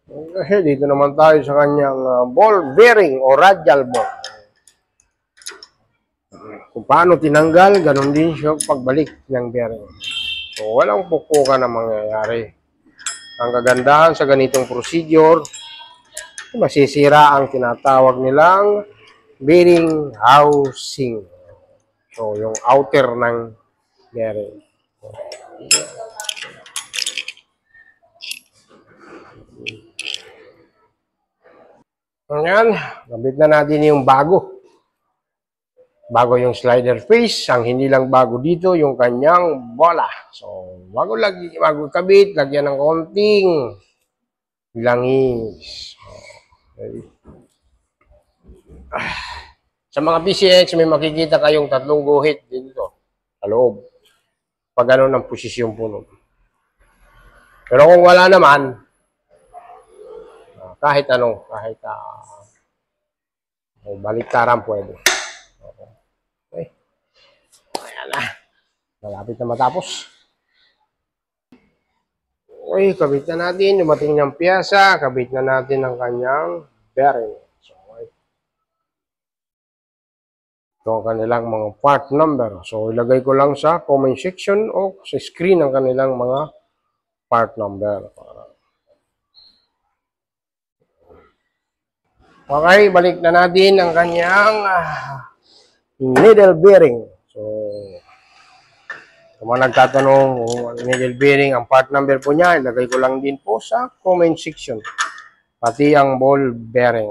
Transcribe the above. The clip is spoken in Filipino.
Kasi dito naman tayo sa kanyang ball bearing o radial ball. Kung paano tinanggal, ganun din siya pagbalik ng bearing. So, walang pupukan na mangyayari. Ang kagandahan sa ganitong procedure, masisira ang tinatawag nilang bearing housing. So, yung outer ng bearing. Ngayon, gamit na natin yung bago. Bago yung slider face, ang hindi lang bago dito, yung kanyang bola. So, bago kabit, lagyan ng konting langis. Okay. Sa mga PCX, may makikita kayong tatlong guhit dito sa loob. Pag ano ng posisyon po. Pero kung wala naman, kahit baliktaran pwede. Okay. Ayan na. Malapit na matapos. Okay, kabit na natin. Dumating ng piyasa. Kabit na natin ang kanyang bearing. So, okay. Ito ang kanilang mga part number. So, ilagay ko lang sa comment section o sa screen ang kanilang mga part number. Okay, balik na natin ang kanyang needle bearing. So, kung nagtatanong kung needle bearing, ang part number po niya, ilagay ko lang din po sa comment section. Pati ang ball bearing.